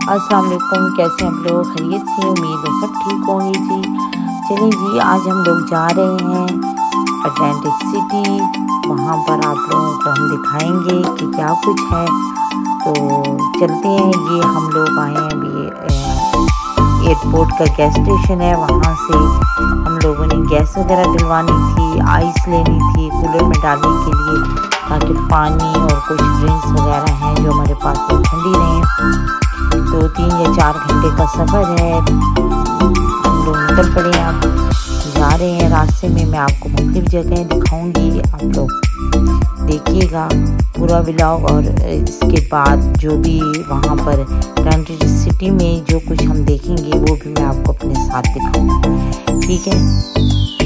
अस्सलाम वालेकुम, कैसे हम लोग? खैरियत से? उम्मीद है सब ठीक होंगे जी। चलिए जी, आज हम लोग जा रहे हैं अटलांटिक सिटी। वहाँ पर आप लोगों को हम दिखाएंगे कि क्या कुछ है। तो चलते हैं। ये हम लोग आए हैं अभी एयरपोर्ट का गैस स्टेशन है। वहाँ से हम लोगों ने गैस वगैरह डलवानी थी, आइस लेनी थी कूलर में डालने के लिए, ताकि पानी और कुछ ड्रिंक्स वगैरह हैं जो हमारे पास वो ठंडी रहें। तो 3 या 4 घंटे का सफ़र है। हम लोग निकल पड़े हैं, अब जा रहे हैं। रास्ते में मैं आपको मुख्तलिफ जगह दिखाऊंगी, आप लोग देखिएगा पूरा व्लॉग। और इसके बाद जो भी वहाँ पर अटलांटिक सिटी में जो कुछ हम देखेंगे वो भी मैं आपको अपने साथ दिखाऊंगी, ठीक है।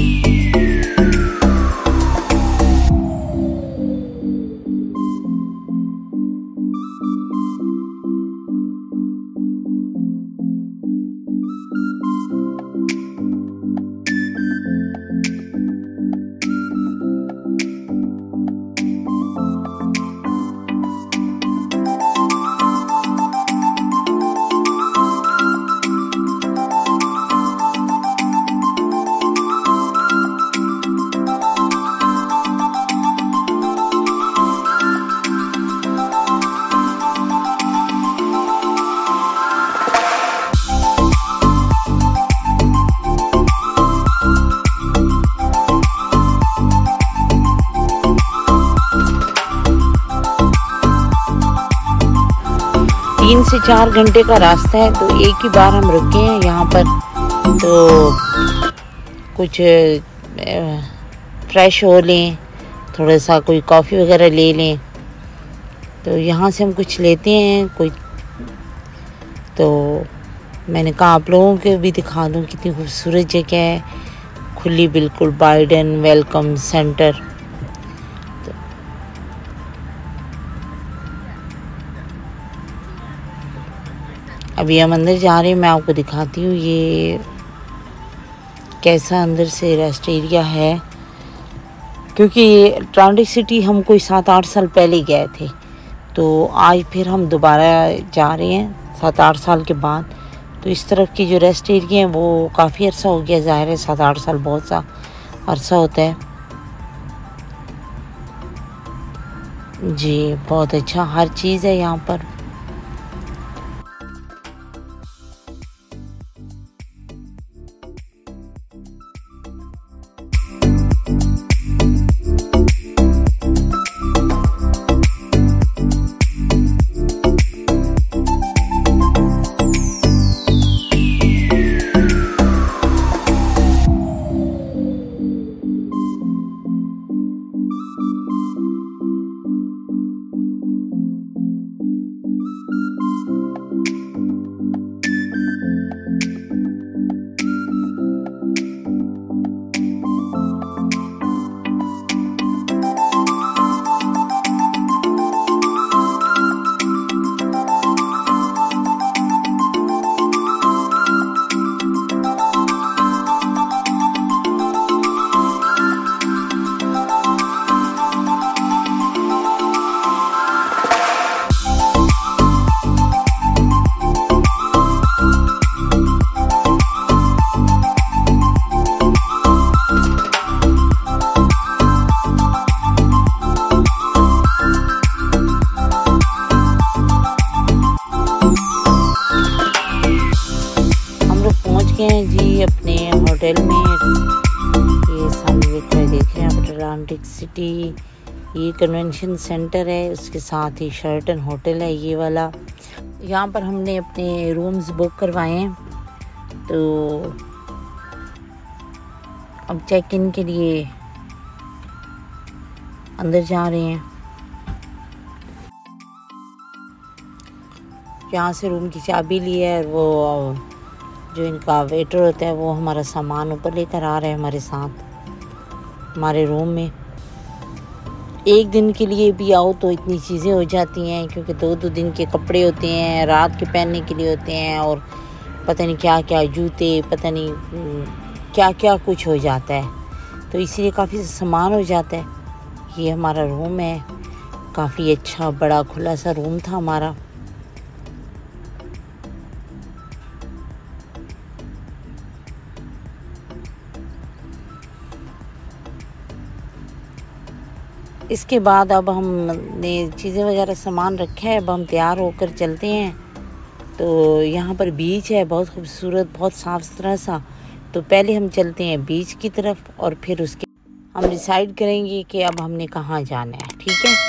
3 से 4 घंटे का रास्ता है। तो एक ही बार हम रुके हैं यहाँ पर, तो कुछ फ्रेश हो लें, थोड़ा सा कोई कॉफ़ी वगैरह ले लें। तो यहाँ से हम कुछ लेते हैं कोई। तो मैंने कहा आप लोगों को भी दिखा दूँ कितनी खूबसूरत जगह है, खुली बिल्कुल, बाइडेन वेलकम सेंटर। अभी हम अंदर जा रहे हैं, मैं आपको दिखाती हूँ ये कैसा अंदर से रेस्ट एरिया है। क्योंकि अटलांटिक सिटी हम कोई 7-8 साल पहले गए थे, तो आज फिर हम दोबारा जा रहे हैं 7-8 साल के बाद। तो इस तरफ की जो रेस्ट एरिया है वो काफ़ी अर्सा हो गया, ज़ाहिर है 7-8 साल बहुत सा अरसा होता है जी। बहुत अच्छा हर चीज़ है यहाँ पर। हैं जी अपने होटल में। ये सामने देख रहे हैं अटलांटिक सिटी, ये कन्वेंशन सेंटर है, उसके साथ ही शेरटन होटल है ये वाला। यहाँ पर हमने अपने रूम्स बुक करवाए हैं। तो अब चेक इन के लिए अंदर जा रहे हैं। यहाँ से रूम की चाबी ली है, और वो जो इनका वेटर होता है वो हमारा सामान ऊपर लेकर आ रहा है हमारे साथ हमारे रूम में। एक दिन के लिए भी आओ तो इतनी चीज़ें हो जाती हैं, क्योंकि 2-2 दिन के कपड़े होते हैं, रात के पहनने के लिए होते हैं, और पता नहीं क्या क्या जूते, पता नहीं क्या क्या कुछ हो जाता है। तो इसीलिए काफ़ी सामान हो जाता है। ये हमारा रूम है, काफ़ी अच्छा बड़ा खुला सा रूम था हमारा। इसके बाद अब हमने चीज़ें वगैरह सामान रखा है, अब हम तैयार होकर चलते हैं। तो यहाँ पर बीच है बहुत खूबसूरत, बहुत साफ़ सुथरा सा। तो पहले हम चलते हैं बीच की तरफ और फिर उसके हम डिसाइड करेंगे कि अब हमने कहाँ जाना है। ठीक है।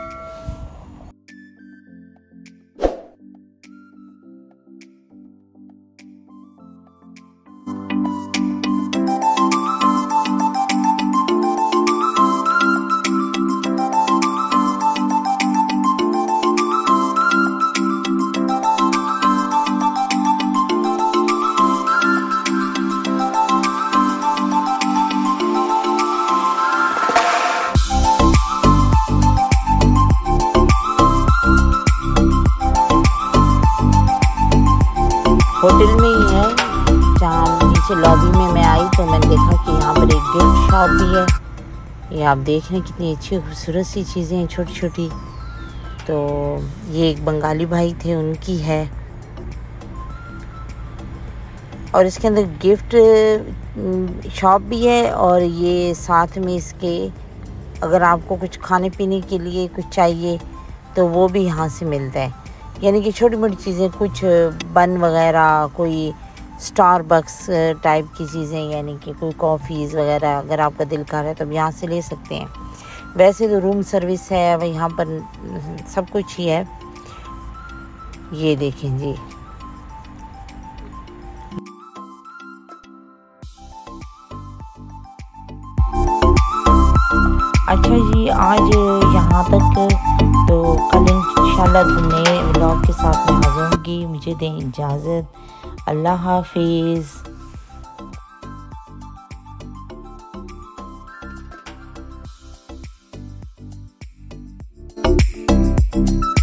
होटल में ही है, जहाँ नीचे लॉबी में मैं आई तो मैंने देखा कि यहाँ पर एक गिफ्ट शॉप भी है। ये आप देख रहे हैं कितनी अच्छी खूबसूरत सी चीज़ें हैं, छोटी छोटी। तो ये एक बंगाली भाई थे, उनकी है। और इसके अंदर गिफ्ट शॉप भी है, और ये साथ में इसके अगर आपको कुछ खाने पीने के लिए कुछ चाहिए तो वो भी यहाँ से मिलता है। यानी कि छोटी मोटी चीज़ें, कुछ बन वगैरह, कोई स्टारबक्स टाइप की चीज़ें, यानी कि कोई कॉफ़ीज़ वगैरह अगर आपका दिल कर रहा है तो आप यहाँ से ले सकते हैं। वैसे तो रूम सर्विस है, अब यहाँ पर सब कुछ ही है। ये देखें जी। अच्छा जी, आज यहाँ तक। तो कल इंशाल्लाह नए व्लॉग के साथ मैं हाज़िर होंगी। मुझे दें इजाज़त। अल्लाह हाफिज़।